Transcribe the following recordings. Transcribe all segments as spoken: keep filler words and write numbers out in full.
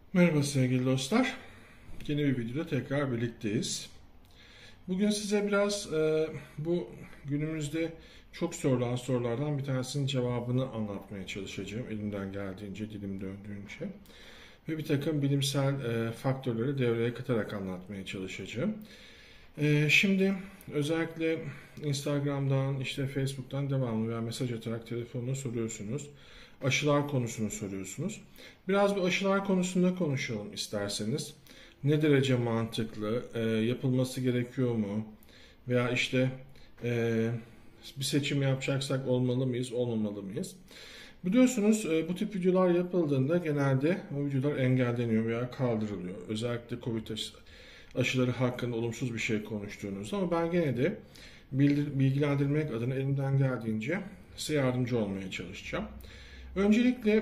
Merhaba sevgili dostlar. Yeni bir videoda tekrar birlikteyiz. Bugün size biraz e, bu günümüzde çok sorulan sorulardan bir tanesinin cevabını anlatmaya çalışacağım. Elimden geldiğince, dilim döndüğünce. Ve bir takım bilimsel e, faktörleri devreye katarak anlatmaya çalışacağım. E, şimdi özellikle Instagram'dan, işte Facebook'tan devamlı veya mesaj atarak telefonla soruyorsunuz. Aşılar konusunu soruyorsunuz. Biraz bu aşılar konusunda konuşalım isterseniz. Ne derece mantıklı, e, yapılması gerekiyor mu? Veya işte e, bir seçim yapacaksak olmalı mıyız, olmamalı mıyız? Biliyorsunuz e, bu tip videolar yapıldığında genelde o videolar engelleniyor veya kaldırılıyor. Özellikle Covid aşı- aşıları hakkında olumsuz bir şey konuştuğunuzda, ama ben gene de bildir- bilgilendirmek adına elimden geldiğince size yardımcı olmaya çalışacağım. Öncelikle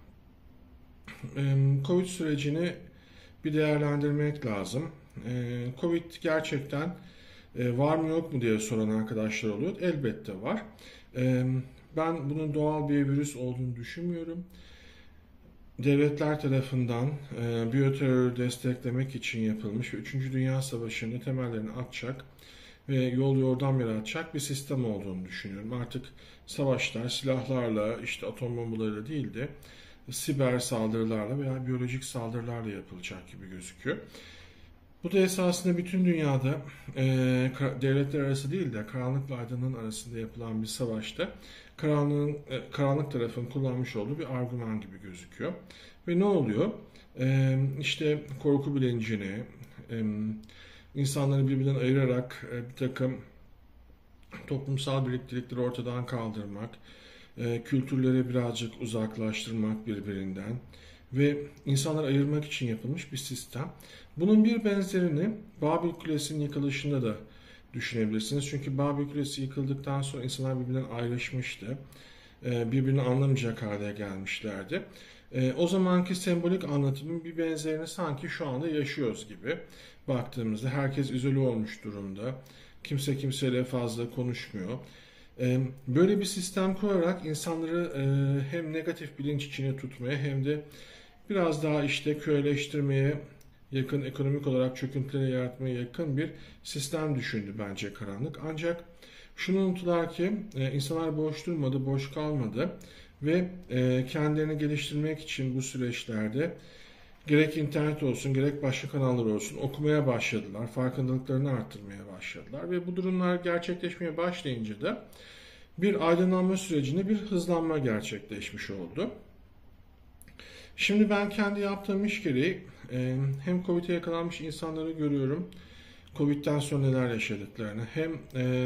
e, Covid sürecini bir değerlendirmek lazım. E, Covid gerçekten e, var mı yok mu diye soran arkadaşlar oluyor. Elbette var. E, ben bunun doğal bir virüs olduğunu düşünmüyorum. Devletler tarafından e, biyoterörü desteklemek için yapılmış ve üçüncü. Dünya Savaşı'nın temellerini atacak ve yol yordam yaratacak bir sistem olduğunu düşünüyorum. Artık savaşlar silahlarla, işte atom bombalarıyla değil de siber saldırılarla veya biyolojik saldırılarla yapılacak gibi gözüküyor. Bu da esasında bütün dünyada e, devletler arası değil de karanlıkla aydınlığın arasında yapılan bir savaşta karanlığın, e, karanlık tarafın kullanmış olduğu bir argüman gibi gözüküyor. Ve ne oluyor? E, işte korku bilincini, e, insanları birbirinden ayırarak e, bir takım toplumsal birliktelikleri ortadan kaldırmak, e, kültürleri birazcık uzaklaştırmak birbirinden ve insanları ayırmak için yapılmış bir sistem. Bunun bir benzerini Babil Kulesi'nin yıkılışında da düşünebilirsiniz. Çünkü Babil Kulesi yıkıldıktan sonra insanlar birbirinden ayrışmıştı. E, birbirini anlamayacak hale gelmişlerdi. E, o zamanki sembolik anlatımın bir benzerini sanki şu anda yaşıyoruz gibi. Baktığımızda herkes izole olmuş durumda. Kimse kimseyle fazla konuşmuyor. E, böyle bir sistem kurarak insanları e, hem negatif bilinç içine tutmaya hem de biraz daha işte köleleştirmeye yakın, ekonomik olarak çöküntülere yaratmaya yakın bir sistem düşündü bence karanlık. Ancak şunu unuttular ki e, insanlar boş durmadı, boş kalmadı ve e, kendilerini geliştirmek için bu süreçlerde gerek internet olsun, gerek başka kanallar olsun okumaya başladılar, farkındalıklarını arttırmaya başladılar ve bu durumlar gerçekleşmeye başlayınca da bir aydınlanma sürecinde bir hızlanma gerçekleşmiş oldu. Şimdi ben kendi yaptığım iş gereği e, hem Covid'e yakalanmış insanları görüyorum, Covid'den sonra neler yaşadıklarını, hem e,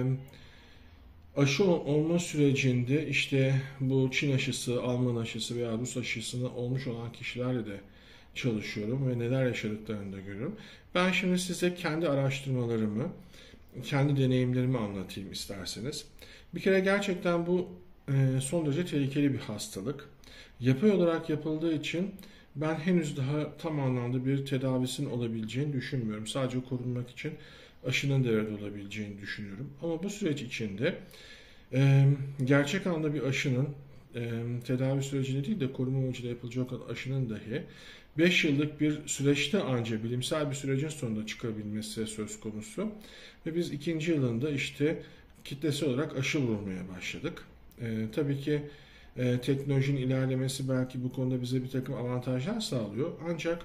aşı olma sürecinde işte bu Çin aşısı, Alman aşısı veya Rus aşısını olmuş olan kişilerle de çalışıyorum ve neler yaşadıklarını da görüyorum. Ben şimdi size kendi araştırmalarımı, kendi deneyimlerimi anlatayım isterseniz. Bir kere gerçekten bu e, son derece tehlikeli bir hastalık. Yapay olarak yapıldığı için ben henüz daha tam anlamda bir tedavisinin olabileceğini düşünmüyorum. Sadece korunmak için aşının devrede olabileceğini düşünüyorum. Ama bu süreç içinde e, gerçek anlamda bir aşının e, tedavi sürecinde değil de koruma amacıyla yapılacak olan aşının dahi beş yıllık bir süreçte ancak bilimsel bir sürecin sonunda çıkabilmesi söz konusu. Ve biz ikinci yılında işte kitlesel olarak aşı vurmaya başladık. E, tabii ki e, teknolojinin ilerlemesi belki bu konuda bize bir takım avantajlar sağlıyor. Ancak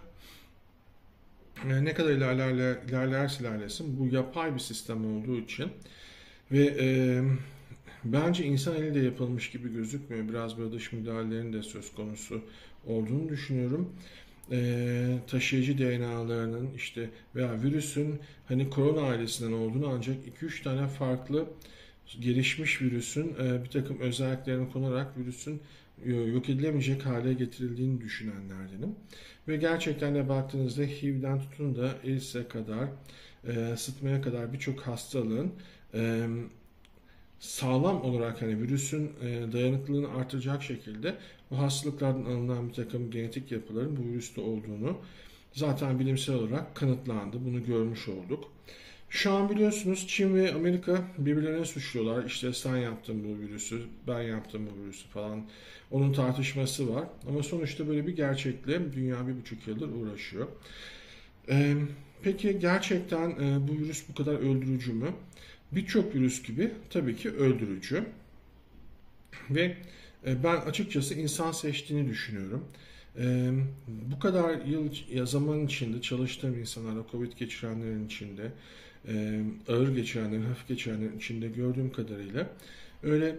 e, ne kadar ilerler, ilerlerse ilerlesin bu yapay bir sistem olduğu için ve e, bence insan eliyle yapılmış gibi gözükmüyor. Biraz böyle dış müdahalelerin de söz konusu olduğunu düşünüyorum. Ee, taşıyıcı D N A'larının işte veya virüsün hani korona ailesinden olduğunu, ancak iki üç tane farklı gelişmiş virüsün e, bir takım özelliklerini kullanarak virüsün e, yok edilemeyecek hale getirildiğini düşünenlerdenim. Ve gerçekten de baktığınızda H I V'den tutun da AIDS'e kadar, e, sıtmaya kadar birçok hastalığın e, sağlam olarak hani virüsün e, dayanıklılığını artıracak şekilde bu hastalıklardan alınan bir takım genetik yapıların bu virüste olduğunu zaten bilimsel olarak kanıtlandı. Bunu görmüş olduk. Şu an biliyorsunuz Çin ve Amerika birbirlerine suçluyorlar. İşte sen yaptın bu virüsü, ben yaptım bu virüsü falan. Onun tartışması var. Ama sonuçta böyle bir gerçekle dünya bir buçuk yıldır uğraşıyor. Ee, peki gerçekten e, bu virüs bu kadar öldürücü mü? Birçok virüs gibi tabii ki öldürücü. Ve e, ben açıkçası insan seçtiğini düşünüyorum. E, bu kadar yıl ya zaman içinde çalıştığım insanlarla, Covid geçirenlerin içinde, e, ağır geçirenlerin, hafif geçirenlerin içinde gördüğüm kadarıyla öyle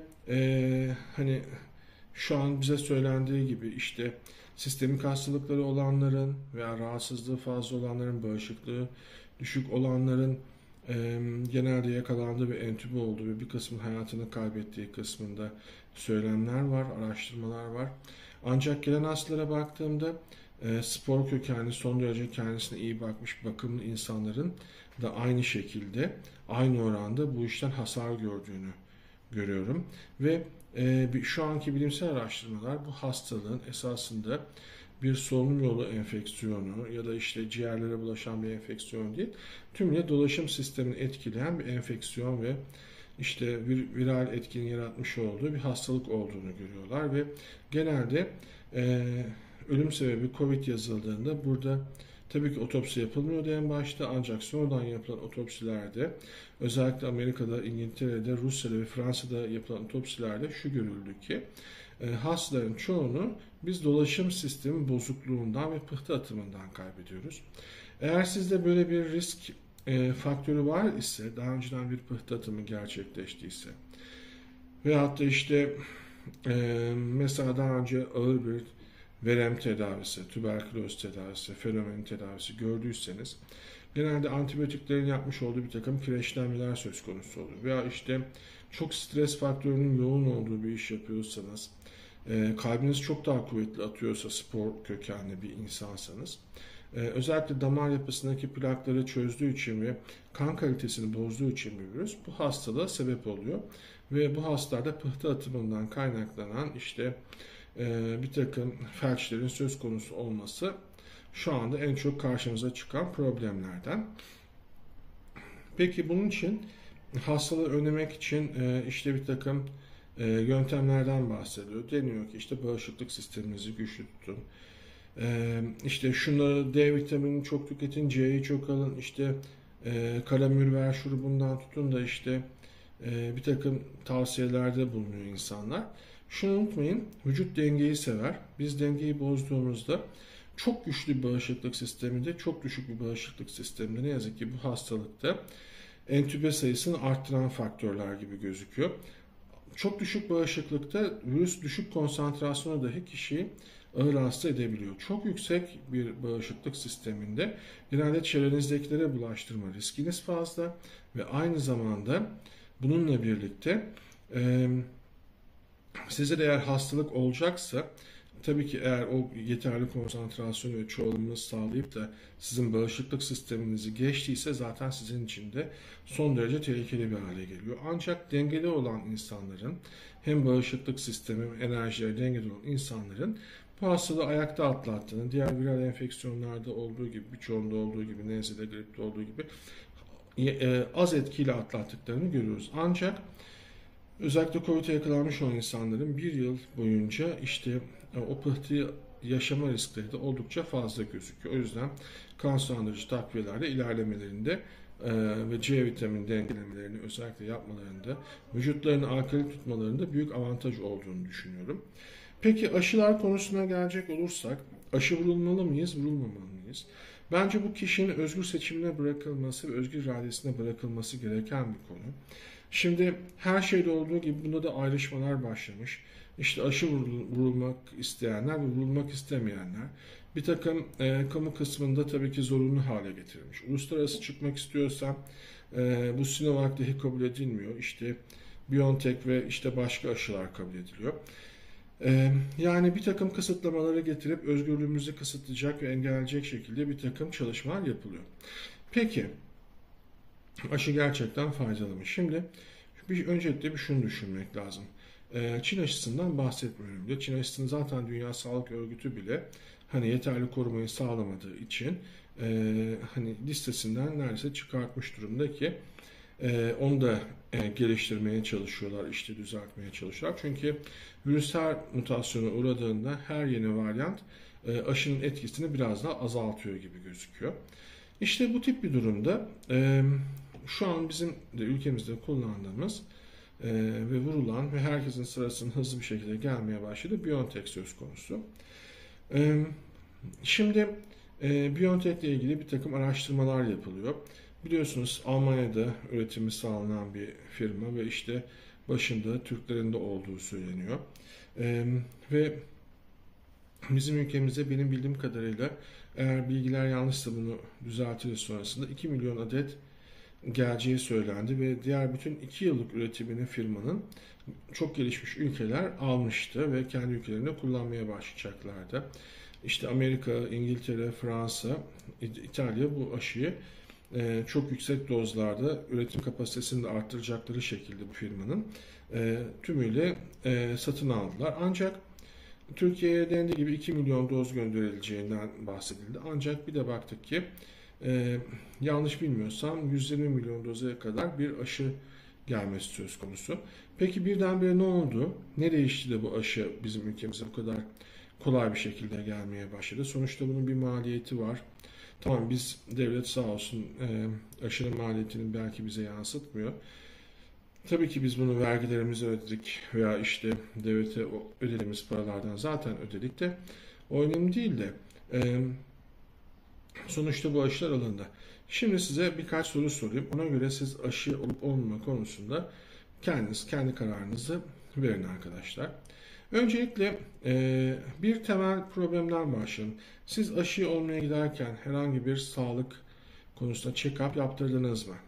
e, hani şu an bize söylendiği gibi işte sistemik hastalıkları olanların veya rahatsızlığı fazla olanların, bağışıklığı düşük olanların e, genelde yakalandığı ve entübe olduğu ve bir kısmın hayatını kaybettiği kısmında söylemler var, araştırmalar var. Ancak gelen hastalara baktığımda e, spor kökenli, son derece kendisine iyi bakmış, bakımlı insanların da aynı şekilde, aynı oranda bu işten hasar gördüğünü görüyorum. Ve e, şu anki bilimsel araştırmalar bu hastalığın esasında bir solunum yolu enfeksiyonu ya da işte ciğerlere bulaşan bir enfeksiyon değil, tümüyle dolaşım sistemini etkileyen bir enfeksiyon ve işte vir, viral etkinin yaratmış olduğu bir hastalık olduğunu görüyorlar ve genelde e, ölüm sebebi Covid yazıldığında burada tabii ki otopsi yapılmıyordu en başta, ancak sonradan yapılan otopsilerde özellikle Amerika'da, İngiltere'de, Rusya'da ve Fransa'da yapılan otopsilerde şu görüldü ki e, hastaların çoğunu biz dolaşım sistemi bozukluğundan ve pıhtı atımından kaybediyoruz. Eğer sizde böyle bir risk e, faktörü var ise, daha önceden bir pıhtı atımı gerçekleştiyse veyahut da işte e, mesela daha önce ağır bir verem tedavisi, tüberküloz tedavisi, fenomen tedavisi gördüyseniz genelde antibiyotiklerin yapmış olduğu bir takım kireçlenmeler söz konusu oluyor. Veya işte çok stres faktörünün yoğun olduğu bir iş yapıyorsanız, e, kalbiniz çok daha kuvvetli atıyorsa, spor kökenli bir insansanız, e, özellikle damar yapısındaki plakları çözdüğü için ve kan kalitesini bozduğu için bir virüs bu hastalığa sebep oluyor. Ve bu hastalarda pıhtı atımından kaynaklanan işte e, bir takım felçlerin söz konusu olması şu anda en çok karşımıza çıkan problemlerden. Peki bunun için hastalığı önlemek için e, işte bir takım e, yöntemlerden bahsediyor. Deniyor ki işte bağışıklık sisteminizi güçlü tutun. E, işte şunları, D vitaminini çok tüketin, C'yi çok alın, işte e, karamürver şurubundan tutun da işte e, bir takım tavsiyelerde bulunuyor insanlar. Şunu unutmayın, vücut dengeyi sever. Biz dengeyi bozduğumuzda çok güçlü bir bağışıklık sisteminde, çok düşük bir bağışıklık sisteminde ne yazık ki bu hastalıkta entübe sayısını arttıran faktörler gibi gözüküyor. Çok düşük bağışıklıkta virüs düşük konsantrasyonu dahi kişiyi ağır hasta edebiliyor. Çok yüksek bir bağışıklık sisteminde genelde çevrenizdekilere bulaştırma riskiniz fazla ve aynı zamanda bununla birlikte e, size de eğer hastalık olacaksa tabii ki eğer o yeterli konsantrasyonu ve çoğalımını sağlayıp da sizin bağışıklık sisteminizi geçtiyse zaten sizin için de son derece tehlikeli bir hale geliyor. Ancak dengede olan insanların hem bağışıklık sistemi hem enerjileri dengede olan insanların bu hastalığı ayakta atlattığını, diğer viral enfeksiyonlarda olduğu gibi, birçoğunda olduğu gibi, nezlede, gripte olduğu gibi az etkiyle atlattıklarını görüyoruz. Ancak özellikle Covid'e yakalanmış olan insanların bir yıl boyunca işte o pıhtıyı yaşama riskleri de oldukça fazla gözüküyor. O yüzden kan sulandırıcı takviyelerde ilerlemelerinde ve C vitamin dengelemelerini özellikle yapmalarında, vücutlarını alkali tutmalarında büyük avantaj olduğunu düşünüyorum. Peki aşılar konusuna gelecek olursak, aşı vurulmalı mıyız, vurulmamalı mıyız? Bence bu kişinin özgür seçimine bırakılması ve özgür iradesine bırakılması gereken bir konu. Şimdi her şeyde olduğu gibi bunda da ayrışmalar başlamış. İşte aşı vurulmak isteyenler ve vurulmak istemeyenler. Bir takım e, kamu kısmında tabii ki zorunlu hale getirilmiş. Uluslararası çıkmak istiyorsam e, bu Sinovac dahi kabul edilmiyor. İşte BioNTech ve işte başka aşılar kabul ediliyor. E, yani bir takım kısıtlamaları getirip özgürlüğümüzü kısıtlayacak ve engelleyecek şekilde bir takım çalışmalar yapılıyor. Peki aşı gerçekten faydalı mı? Şimdi bir, öncelikle bir şunu düşünmek lazım. Çin aşısından bahsetmiyorum bile. Çin aşısını zaten Dünya Sağlık Örgütü bile hani yeterli korumayı sağlamadığı için e, hani listesinden neredeyse çıkartmış durumda ki e, onu da e, geliştirmeye çalışıyorlar, işte düzeltmeye çalışıyorlar. Çünkü virüs her mutasyona uğradığında her yeni varyant e, aşının etkisini biraz daha azaltıyor gibi gözüküyor. İşte bu tip bir durumda e, şu an bizim de ülkemizde kullandığımız e, ve vurulan ve herkesin sırasının hızlı bir şekilde gelmeye başladığı BioNTech söz konusu. E, şimdi e, BioNTech ile ilgili bir takım araştırmalar yapılıyor. Biliyorsunuz Almanya'da üretimi sağlanan bir firma ve işte başında Türklerin de olduğu söyleniyor. E, ve bizim ülkemizde benim bildiğim kadarıyla eğer bilgiler yanlışsa bunu düzeltiriz sonrasında iki milyon adet geleceği söylendi ve diğer bütün iki yıllık üretimini firmanın çok gelişmiş ülkeler almıştı ve kendi ülkelerinde kullanmaya başlayacaklardı. İşte Amerika, İngiltere, Fransa, İtalya bu aşıyı e, çok yüksek dozlarda üretim kapasitesini de arttıracakları şekilde bu firmanın e, tümüyle e, satın aldılar. Ancak Türkiye'ye dendiği gibi iki milyon doz gönderileceğinden bahsedildi. Ancak bir de baktık ki e, yanlış bilmiyorsam yüz yirmi milyon doza kadar bir aşı gelmesi söz konusu. Peki birdenbire ne oldu? Ne değişti de bu aşı bizim ülkemize bu kadar kolay bir şekilde gelmeye başladı? Sonuçta bunun bir maliyeti var. Tamam, biz devlet sağ olsun e, aşının maliyetini belki bize yansıtmıyor. Tabii ki biz bunu vergilerimize ödedik veya işte devlete ödediğimiz paralardan zaten ödedik de o önemli değil de e, sonuçta bu aşılar alındı. Şimdi size birkaç soru sorayım. Ona göre siz aşı olup olmama konusunda kendiniz kendi kararınızı verin arkadaşlar. Öncelikle e, bir temel problemden başlayalım. Siz aşı olmaya giderken herhangi bir sağlık konusunda check-up yaptırdınız mı?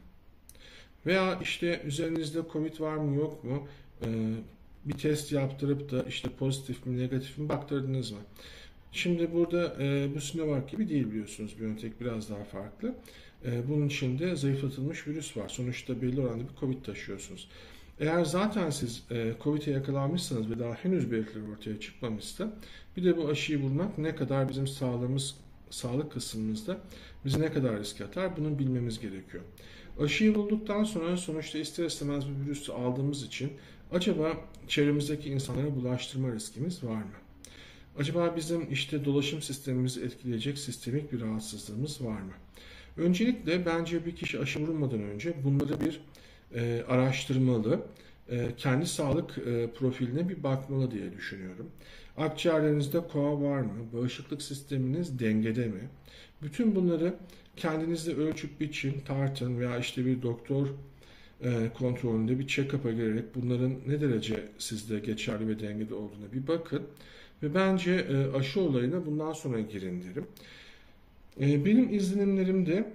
Veya işte üzerinizde Covid var mı yok mu? Ee, bir test yaptırıp da işte pozitif mi negatif mi baktırdınız mı? Şimdi burada e, bu Sinovac gibi değil, biliyorsunuz. BioNTech biraz daha farklı. E, bunun içinde zayıflatılmış virüs var. Sonuçta belli oranda bir Covid taşıyorsunuz. Eğer zaten siz e, Covid'e yakalanmışsanız ve daha henüz belirtileri ortaya çıkmamışsa, bir de bu aşıyı vurmak ne kadar bizim sağlığımız, sağlık kısmımızda bizi ne kadar riske atar, bunu bilmemiz gerekiyor. Aşıyı bulduktan sonra sonuçta ister istemez bu virüsü aldığımız için acaba çevremizdeki insanlara bulaştırma riskimiz var mı? Acaba bizim işte dolaşım sistemimizi etkileyecek sistemik bir rahatsızlığımız var mı? Öncelikle bence bir kişi aşı vurulmadan önce bunları bir e, araştırmalı, e, kendi sağlık e, profiline bir bakmalı diye düşünüyorum. Akciğerlerinizde koa var mı? Bağışıklık sisteminiz dengede mi? Bütün bunları kendinizde ölçüp biçin, tartın veya işte bir doktor e, kontrolünde bir check-up'a girerek bunların ne derece sizde geçerli ve dengede olduğuna bir bakın. Ve bence e, aşı olayına bundan sonra girin derim. E, benim izlenimlerimde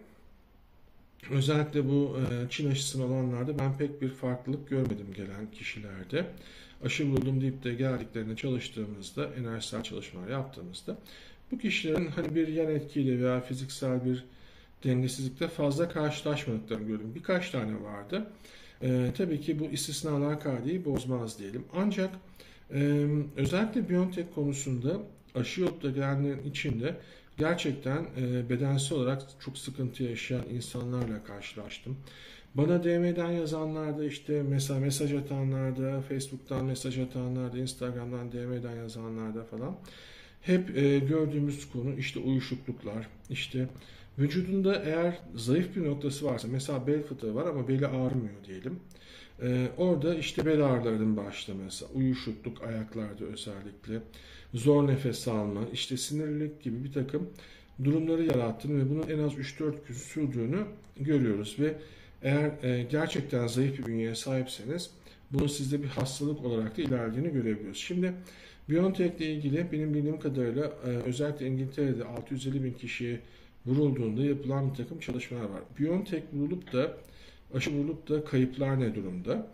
özellikle bu e, Çin aşısını olanlarda ben pek bir farklılık görmedim gelen kişilerde. Aşı buldum deyip de geldiklerine çalıştığımızda, enerjisel çalışmalar yaptığımızda bu kişilerin hani bir yan etkiyle veya fiziksel bir dengesizlikle fazla karşılaşmadıklarını gördüm. Birkaç tane vardı. E, tabii ki bu istisnalar kaideyi bozmaz diyelim. Ancak e, özellikle BioNTech konusunda aşı yolda gelenlerin içinde gerçekten e, bedensel olarak çok sıkıntı yaşayan insanlarla karşılaştım. Bana D M'den yazanlarda, işte mesela mesaj atanlarda, Facebook'tan mesaj atanlarda, Instagram'dan D M'den yazanlarda falan hep e, gördüğümüz konu işte uyuşukluklar, işte vücudunda eğer zayıf bir noktası varsa, mesela bel fıtığı var ama beli ağrımıyor diyelim. Ee, orada işte bel ağrılarının başlaması, uyuşukluk ayaklarda özellikle, zor nefes alma, işte sinirlilik gibi bir takım durumları yarattığını ve bunun en az üç dört gün sürdüğünü görüyoruz. Ve eğer e, gerçekten zayıf bir bünyeye sahipseniz bunun sizde bir hastalık olarak da ilerlediğini görebiliyoruz. Şimdi BioNTech ile ilgili benim bildiğim kadarıyla e, özellikle İngiltere'de altı yüz elli bin kişiye vurulduğunda yapılan bir takım çalışmalar var. BioNTech vurulup da aşı vurulup da kayıplar ne durumda?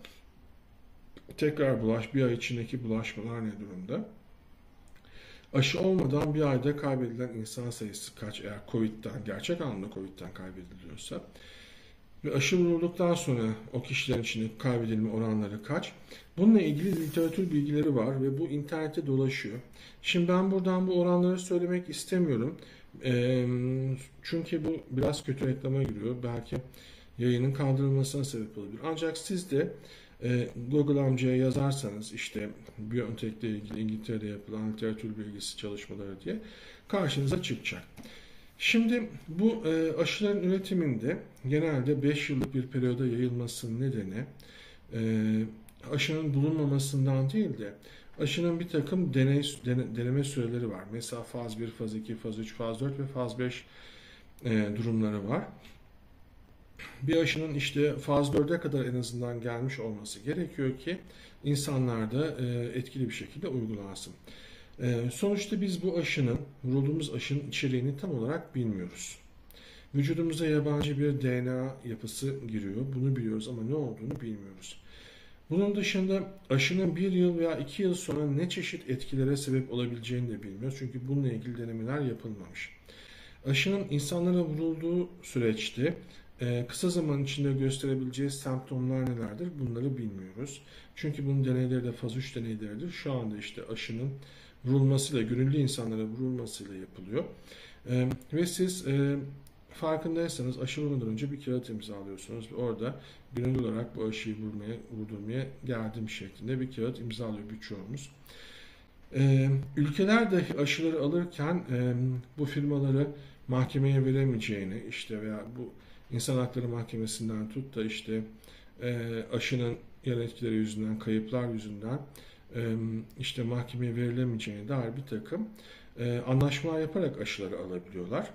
Tekrar bulaş, bir ay içindeki bulaşmalar ne durumda? Aşı olmadan bir ayda kaybedilen insan sayısı kaç? Eğer Covid'den, gerçek anlamda Covid'den kaybediliyorsa. Ve aşı vurulduktan sonra o kişilerin içinde kaybedilme oranları kaç? Bununla ilgili literatür bilgileri var ve bu internette dolaşıyor. Şimdi ben buradan bu oranları söylemek istemiyorum. Eee, çünkü bu biraz kötü reklama giriyor. Belki yayının kaldırılmasına sebep olabilir. Ancak siz de e, Google amcaya yazarsanız işte BioNTech ile ilgili İngiltere'de yapılan literatür bilgisi çalışmaları diye karşınıza çıkacak. Şimdi bu e, aşıların üretiminde genelde beş yıllık bir periyoda yayılmasının nedeni e, aşının bulunmamasından değil de aşının bir takım deney, dene, deneme süreleri var. Mesela faz bir, faz iki, faz üç, faz dört ve faz beş e, durumları var. Bir aşının işte faz dörde kadar en azından gelmiş olması gerekiyor ki insanlarda e, etkili bir şekilde uygulansın. E, sonuçta biz bu aşının, vurulduğumuz aşının içeriğini tam olarak bilmiyoruz. Vücudumuza yabancı bir D N A yapısı giriyor. Bunu biliyoruz ama ne olduğunu bilmiyoruz. Bunun dışında aşının bir yıl veya iki yıl sonra ne çeşit etkilere sebep olabileceğini de bilmiyoruz. Çünkü bununla ilgili denemeler yapılmamış. Aşının insanlara vurulduğu süreçte e, kısa zaman içinde gösterebileceği semptomlar nelerdir? Bunları bilmiyoruz. Çünkü bunun deneyleri de faz üç deneyleridir. Şu anda işte aşının vurulmasıyla, gönüllü insanlara vurulmasıyla yapılıyor. E, ve siz e, farkındaysanız aşı vurmadan önce bir kağıt imzalıyorsunuz ve orada gönüllü olarak bu aşıyı vurmaya, vurdurmaya geldim şeklinde bir kağıt imzalıyor birçoğumuz. Ee, ülkeler de aşıları alırken e, bu firmaları mahkemeye veremeyeceğini işte veya bu İnsan Hakları Mahkemesi'nden tut da işte e, aşının yan etkileri yüzünden, kayıplar yüzünden e, işte mahkemeye verilemeyeceğine dair bir takım e, anlaşmalar yaparak aşıları alabiliyorlar.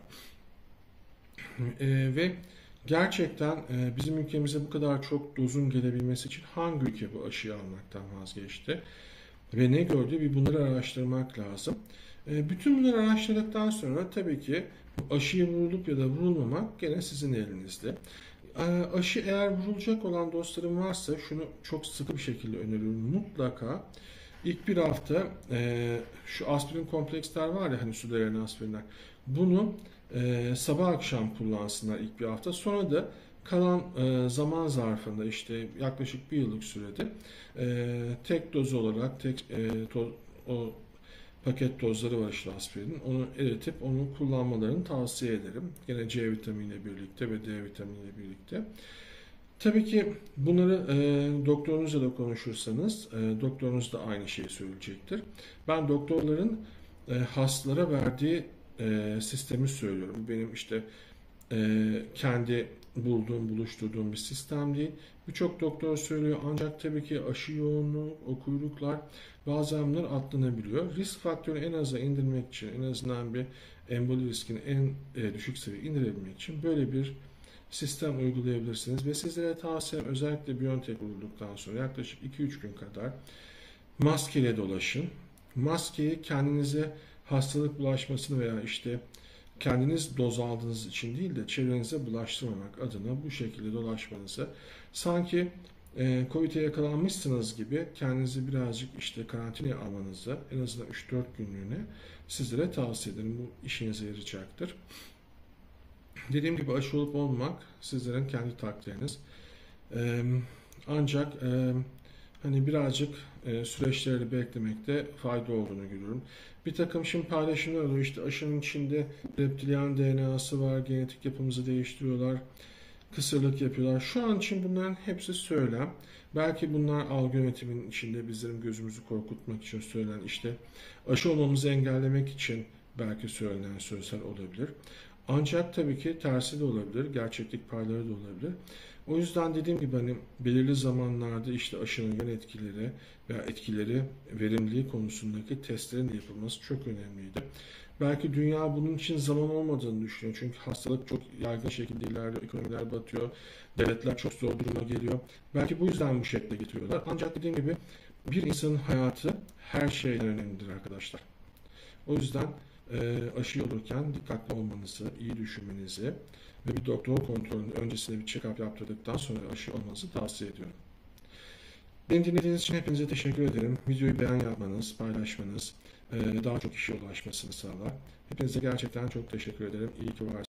E, ve gerçekten e, bizim ülkemize bu kadar çok dozun gelebilmesi için hangi ülke bu aşıyı almaktan vazgeçti? Ve ne gördü? Bir bunları araştırmak lazım. E, bütün bunları araştırdıktan sonra tabii ki aşıya vurulup ya da vurulmamak gene sizin elinizde. E, aşı eğer vurulacak olan dostlarım varsa şunu çok sıkı bir şekilde öneriyorum. Mutlaka ilk bir hafta e, şu aspirin kompleksler var ya hani suda eriyen aspirinler. Bunu e, sabah akşam kullansınlar ilk bir hafta. Sonra da kalan e, zaman zarfında işte yaklaşık bir yıllık sürede e, tek doz olarak tek e, to, o paket dozları var işte aspirinin. Onu eritip onu kullanmalarını tavsiye ederim. Yine C vitaminiyle birlikte ve D vitaminiyle birlikte. Tabii ki bunları e, doktorunuzla da konuşursanız e, doktorunuz da aynı şeyi söyleyecektir. Ben doktorların e, hastalara verdiği e, sistemi söylüyorum. Benim işte e, kendi bulduğum, buluşturduğum bir sistem değil. Birçok doktor söylüyor ancak tabii ki aşı yoğunluğu, o kuyruklar bazen bunlar atlanabiliyor. Risk faktörünü en aza indirmek için, en azından bir emboli riskini en e, düşük seviyeye indirebilmek için böyle bir sistem uygulayabilirsiniz. Ve sizlere tavsiyem özellikle BioNTech vurulduktan sonra yaklaşık iki üç gün kadar maskeyle dolaşın. Maskeyi kendinize hastalık bulaşmasını veya işte kendiniz doz aldığınız için değil de çevrenize bulaştırmamak adına bu şekilde dolaşmanızı sanki e, Covid'e yakalanmışsınız gibi kendinizi birazcık işte karantinaya almanızı en azından üç dört günlüğüne sizlere tavsiye ederim. Bu işinize yarayacaktır. Dediğim gibi aşı olup olmamak sizlerin kendi takdiriniz. E, ancak e, hani birazcık e, süreçleri beklemekte fayda olduğunu görüyorum. Bir takım şimdi paylaşımlar oluyor. İşte aşının içinde reptilyan D N A'sı var, genetik yapımızı değiştiriyorlar, kısırlık yapıyorlar. Şu an için bunların hepsi söylem. Belki bunlar algı yönetiminin içinde bizlerin gözümüzü korkutmak için söylenen işte aşı olmamızı engellemek için belki söylenen sözler olabilir. Ancak tabii ki tersi de olabilir, gerçeklik payları da olabilir. O yüzden dediğim gibi hani belirli zamanlarda işte aşının yan etkileri veya etkileri verimliliği konusundaki testlerin de yapılması çok önemliydi. Belki dünya bunun için zaman olmadığını düşünüyor. Çünkü hastalık çok yaygın şekilde ilerliyor, ekonomiler batıyor, devletler çok zor duruma geliyor. Belki bu yüzden bu şekilde getiriyorlar. Ancak dediğim gibi bir insanın hayatı her şeyden önemlidir arkadaşlar. O yüzden e, aşı olurken dikkatli olmanızı, iyi düşünmenizi ve bir doktor kontrolünün öncesinde bir check-up yaptırdıktan sonra aşı olmanızı tavsiye ediyorum. Beni dinlediğiniz için hepinize teşekkür ederim. Videoyu beğen yapmanız, paylaşmanız daha çok kişiye ulaşmasını sağlar. Hepinize gerçekten çok teşekkür ederim. İyi ki varsınız.